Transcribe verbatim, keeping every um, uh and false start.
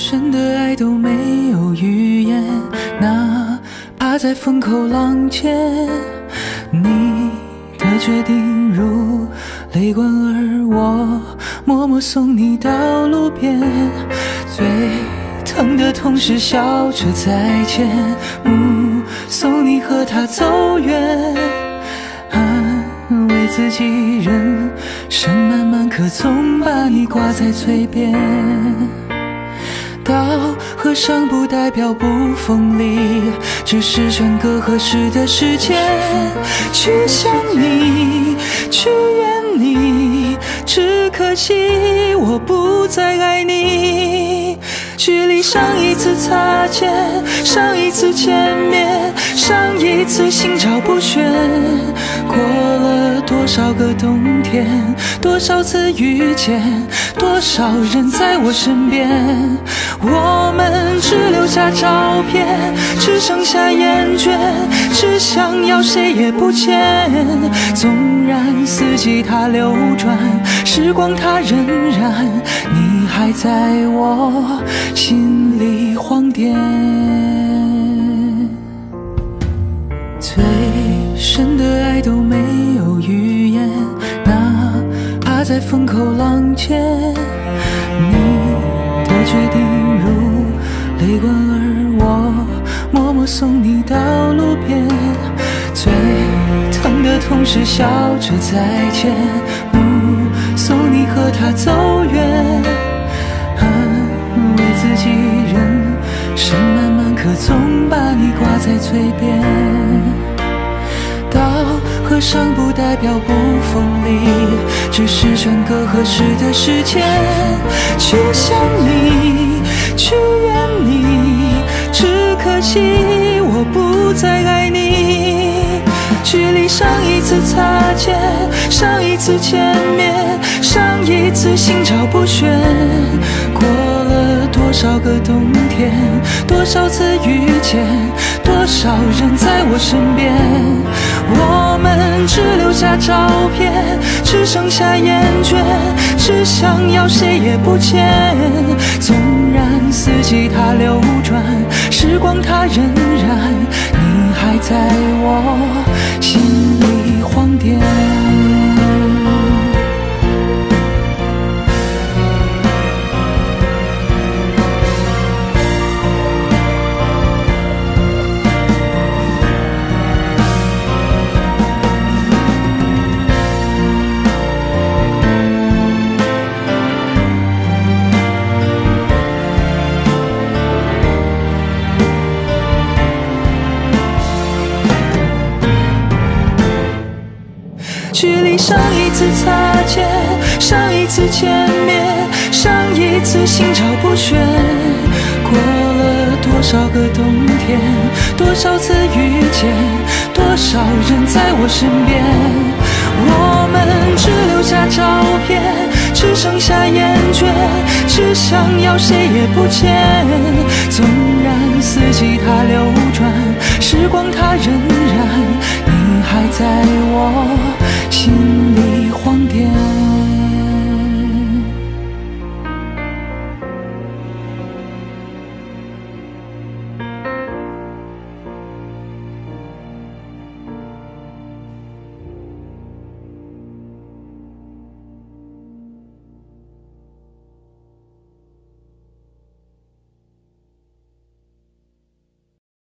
深的爱都没有语言，哪怕在风口浪尖，你的决定如雷贯耳，我默默送你到路边，最疼的同时笑着再见，目送你和他走远，安慰自己人生漫漫，可总把你挂在嘴边。到和尚不代表不锋利，只是选个合适的时间去想你，去怨你，只可惜我不再爱你。距离上一次擦肩，上一次见面，上一次心照不宣，过了多少个冬天，多少次遇见，多少人在我身边，我们只留下照片，只剩下厌倦，只想要谁也不见。纵然四季它流转，时光它荏苒，你还在我心里晃电。最深的爱都没有语言，哪怕在风口浪尖，你的决定如雷贯耳，我默默送你到路边，最疼的同时笑着再见，目送你和他走远，安慰自己人生漫漫，可总把你挂在嘴边。到和尚不代表不锋利，只是选个合适的时间去想你，去怨你，只可惜我不再爱你。距离上一次擦肩，上一次见面，上一次心照不宣，过了多少个冬天，多少次遇见，多少人在我身边，我们只留下照片，只剩下厌倦，只想要谁也不见。纵然四季它流转，时光它荏苒，你还在我心里晃电。距离上一次擦肩，上一次见面，上一次心照不宣，过了多少个冬天，多少次遇见，多少人在我身边，我们只留下照片，只剩下厌倦，只想要谁也不见。纵然四季它流转，时光它荏苒，你还在我心里。